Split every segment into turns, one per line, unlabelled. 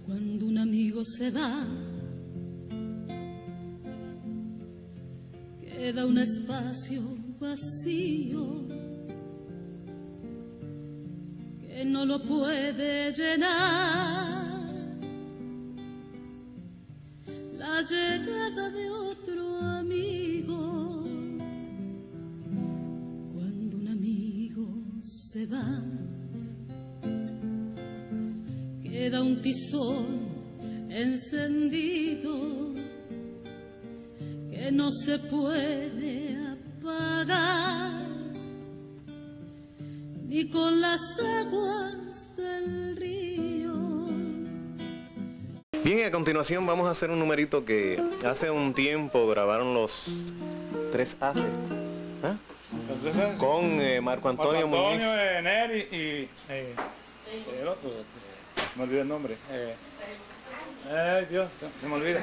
Cuando un amigo se va, queda un espacio vacío que no lo puede llenar la llegada de otro amigo. Cuando un amigo se va, queda un tizón encendido que no se puede apagar ni con las aguas del río.
Bien, y a continuación vamos a hacer un numerito que hace un tiempo grabaron los Tres Aces, ¿eh? Con Marco Antonio Muñiz.
Neri y el otro, me olvidé el nombre. Ay Dios, se me olvida.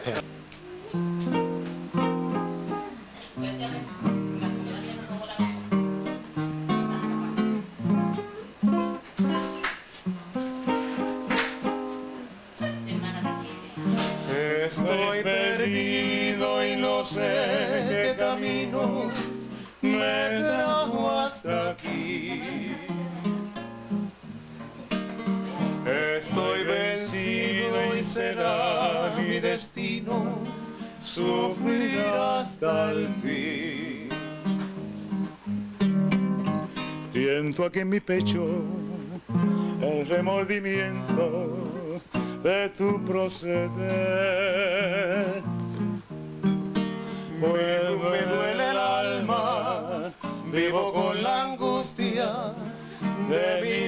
Estoy perdido y no sé qué camino me trajo hasta aquí. Estoy vencido y será mi destino sufrir hasta el fin.
Siento aquí en mi pecho el remordimiento de tu proceder.
Pues me duele el alma, vivo con la angustia de mi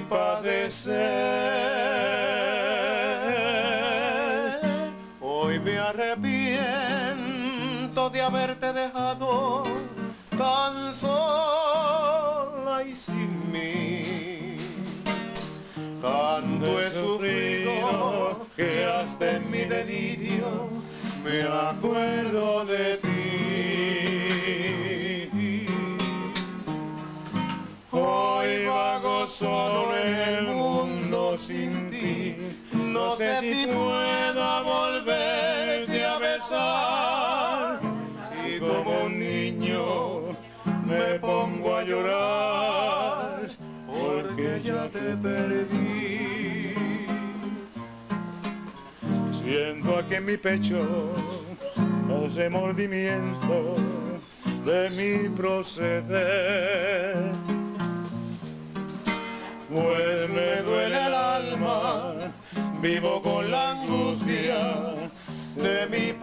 padecer. Hoy me arrepiento de haberte dejado tan sola y sin mí. Tanto he sufrido que hasta en mi delirio me acuerdo de ti. Hoy vago solo en el mundo sin ti. No sé si pueda volverte a besar. Y como un niño me pongo a llorar porque ya te perdí.
Siento aquí en mi pecho el remordimiento de mi proceder.
Pues me duele el alma, vivo con la angustia de mi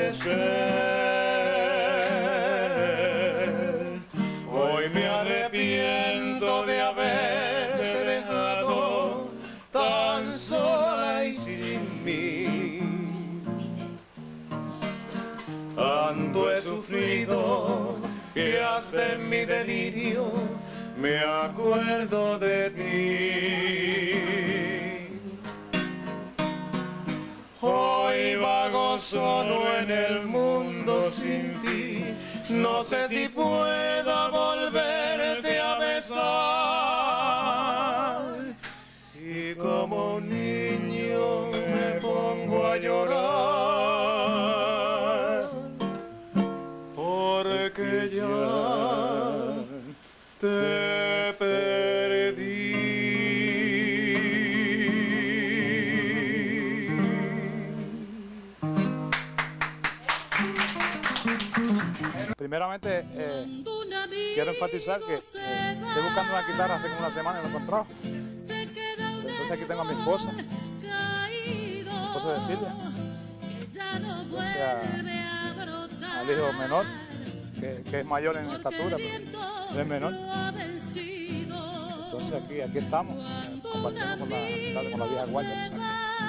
padecer. Hoy me arrepiento de haberte dejado tan sola y sin mí. Tanto he sufrido que hasta en mi delirio me acuerdo de ti. Hoy vago solo en el mundo sin ti. No sé si pueda volverte a besar. Y como un niño me pongo a llorar porque ya te perdí.
Primeramente, quiero enfatizar que estoy buscando una guitarra hace como una semana y no he encontrado. Entonces aquí tengo a mi esposa de Silvia. Entonces al hijo menor, que es mayor en estatura, pero es menor. Entonces aquí estamos, compartiendo con la vieja guardia.